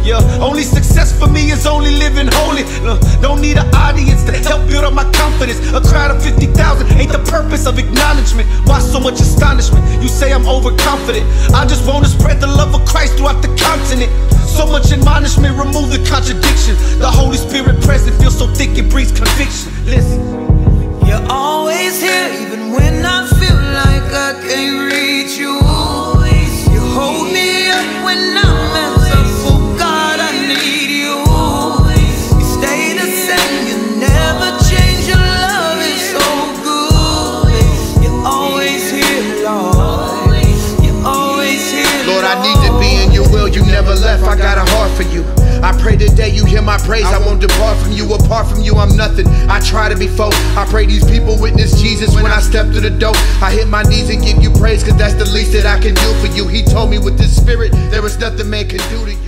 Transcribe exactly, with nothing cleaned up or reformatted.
Yeah, only success for me is only living holy. Uh, don't need an audience to help build up my confidence. A crowd of fifty thousand ain't the purpose of acknowledgement. Why so much astonishment? You say I'm overconfident. I just want to spread the love of Christ throughout the continent. So much admonishment, remove the contradiction. The Holy Spirit present feels so thick it breeds conviction. Listen. You're always here, even when I feel like I can't reach you. You hold me up when I'm messed up. Oh God, I need you. You stay the same, you never change. Your love is so good. You're always here, Lord. You're always here, Lord. Lord, I need to be in your will. You never left. I got a heart for you. I pray today you hear my praise. I won't depart from you. Apart from you, I'm nothing. I try to be folk. I pray these people witness Jesus when I step through the door. I hit my knees and give you praise, cause that's the least that I can do for you. He told me with this spirit there is nothing man can do to you.